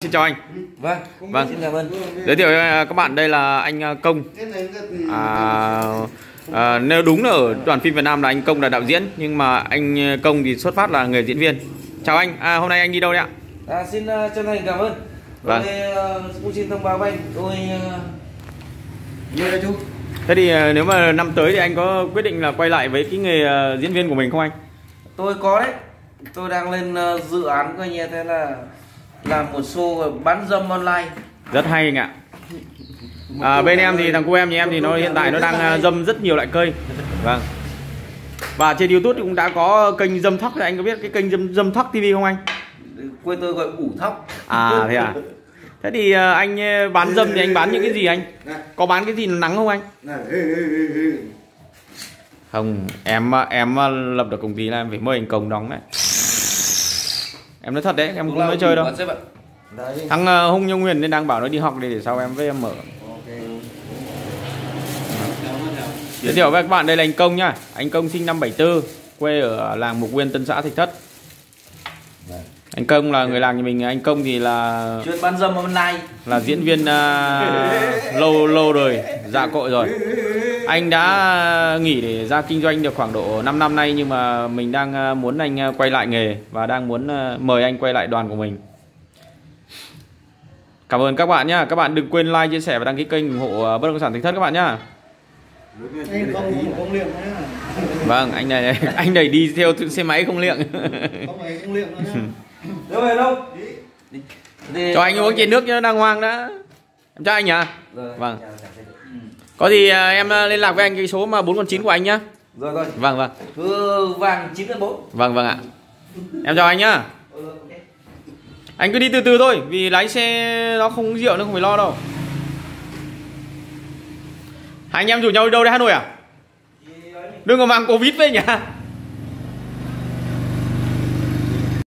Xin chào anh. Vâng. Xin cảm ơn. Giới thiệu với các bạn, đây là anh Công. Nếu đúng là ở đoàn phim Việt Nam là anh Công là đạo diễn, nhưng mà anh Công thì xuất phát là người diễn viên. Chào anh. Hôm nay anh đi đâu đấy ạ? Xin chân thành cảm ơn. Vâng. Tôi cũng xin thông báo với anh, tôi như đây chú. Thế thì nếu mà năm tới thì anh có quyết định là quay lại với cái nghề diễn viên của mình không anh? Tôi có đấy. Tôi đang lên dự án coi như thế là làm một show bán dâm online. Rất hay anh ạ. Bên em thì thằng cô em nhà em thì nó hiện tại nó đang dâm rất nhiều loại cây. Vâng. Và trên YouTube cũng đã có kênh dâm thóc, thì anh có biết cái kênh dâm thóc TV không anh? Quê tôi gọi ủ thóc. Thế à? Thế thì anh bán dâm thì anh bán những cái gì anh? Có bán cái gì nắng không anh? Không, em lập được công ty là em phải mời anh Công đóng đấy. Em nói thật đấy, em cũng nói chơi đâu. Thằng Hung Nhung Huyền nên đang bảo nó đi học để sau em với em mở. Giới thiệu với các bạn, đây là anh Công nhá. Anh Công sinh năm 74, quê ở làng Mục Nguyên, Tân Xã, Thạch Thất. Anh Công là người làng nhà mình. Anh Công thì là chuyên bán dâm online, là diễn viên lâu đời, dạ cội rồi. Anh đã nghỉ để ra kinh doanh được khoảng độ 5 năm nay, nhưng mà mình đang muốn anh quay lại nghề và đang muốn mời anh quay lại đoàn của mình. Cảm ơn các bạn nhá. Các bạn đừng quên like, chia sẻ và đăng ký kênh ủng hộ Bất động sản Thạch Thất các bạn nhá. Vâng, anh này đi theo xe máy không liệng. về đâu? Cho anh uống chén nước cho nó đàng hoàng đã. Em cho anh nhá. Vâng. Có gì em liên lạc với anh cái số mà 419 của anh nhá. Rồi. Vâng. Vàng 914. Vâng ạ. Em chào anh nhá. Anh cứ đi từ từ thôi, vì lái xe nó không uống rượu nó không phải lo đâu. Hai anh em rủ nhau đi đâu đấy, Hà Nội à? Đừng có mang Covid về nhà.